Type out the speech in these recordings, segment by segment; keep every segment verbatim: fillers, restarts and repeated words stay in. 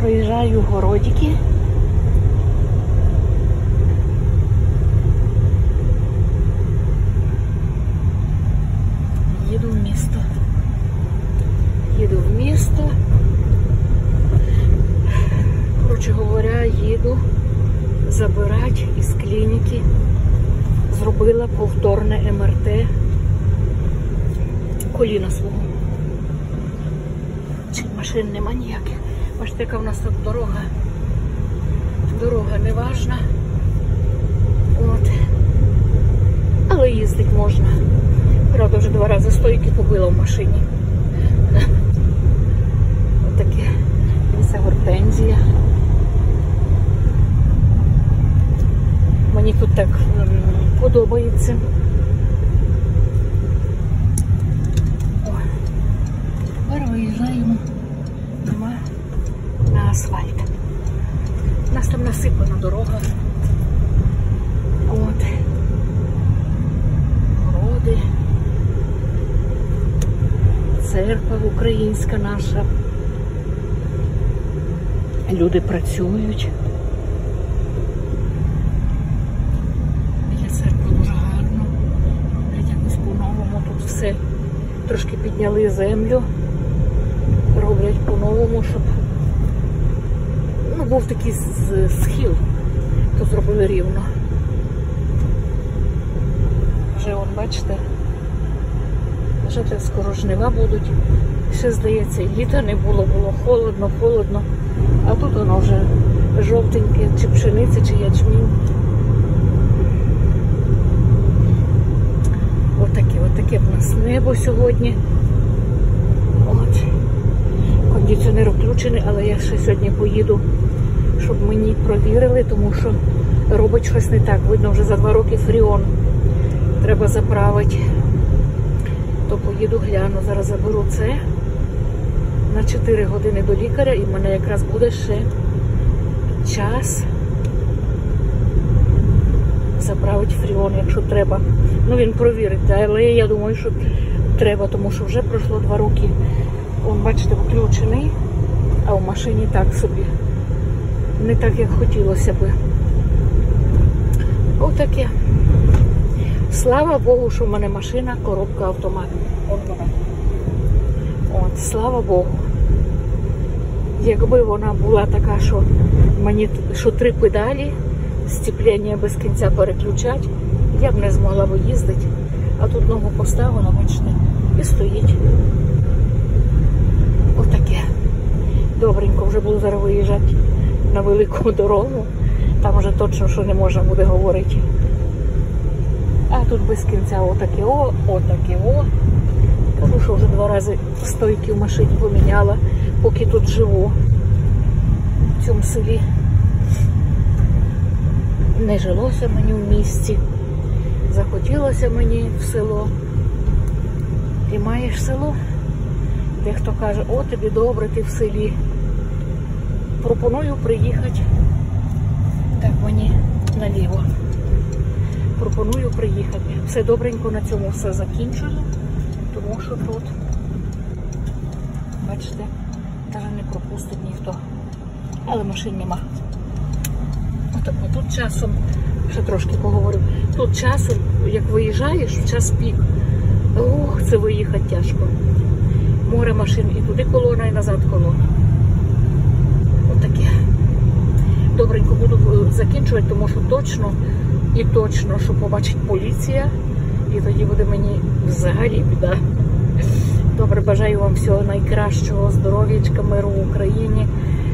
Проїжджаю городики. Їду в місто. Їду в місто. Коротше говоря, їду забирати із клініки. Зробила повторне ем ер те коліна свого. Машин нема ніяких. Бачите, яка в нас тут дорога. Дорога не важна. От. Але їздити можна. Правда, вже два рази стойки побила в машині. Ось таке. Це гортензія. Мені тут так подобається. Тепер виїжджаємо на асфальт. У нас там насипана дорога. От. Городи. Церква українська наша. Люди працюють. Біля церкви дуже гарно. Якось по-новому тут все. Трошки підняли землю. Роблять по-новому, щоб ну, був такий схил, то зробили рівно. Вже, вон, бачите, вже так скоро жнива будуть. Ще, здається, і літа не було, було холодно, холодно. А тут воно вже жовтеньке, чи пшениця, чи ячмінь. Отаке, отаке в нас небо сьогодні. От. Кондиціонер включений, але я ще сьогодні поїду, щоб мені провірили, тому що робить щось не так. Видно, вже за два роки фріон треба заправити. То поїду, гляну. Зараз заберу це на чотири години до лікаря, і в мене якраз буде ще час заправити фріон, якщо треба. Ну, він провірить, але я думаю, що треба, тому що вже пройшло два роки. Он, бачите, включений, а в машині так собі. Не так, як хотілося би. Отаке. Слава Богу, що в мене машина, коробка автомат. От вона. От, слава Богу. Якби вона була така, що мені що три педалі, сцеплення без кінця переключати, я б не змогла б їздити. А тут ногу поставила, бачите, і стоїть. Отаке. Добренько, вже буду зараз виїжджати на велику дорогу. Там вже точно, що не можна буде говорити. А тут без кінця отаке о, отаке о. Кажу, що вже два рази стойки в машині поміняла, поки тут живу. В цьому селі. Не жилося мені в місті. Захотілося мені в село. Ти маєш село? Дехто каже, о, тобі добре, ти в селі. Пропоную приїхати. Так, мені наліво. Пропоную приїхати. Все добренько, на цьому все закінчую. Тому що тут, бачите, навіть не пропустить ніхто. Але машин нема. Отак, тут часом, ще трошки поговорю, тут часом, як виїжджаєш, в час пік, ох, це виїхати тяжко. Море машин, і туди колона, і назад колона. Отаке. Добренько буду закінчувати, тому що точно і точно, що побачить поліція, і тоді буде мені взагалі біда. Добре, бажаю вам всього найкращого, здоров'ячка, миру в Україні.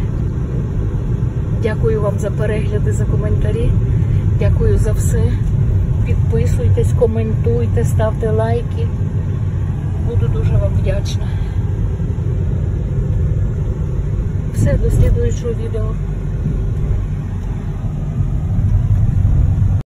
Дякую вам за перегляди, за коментарі. Дякую за все. Підписуйтесь, коментуйте, ставте лайки. Буду дуже вам вдячна. Все, до слідуючого відео.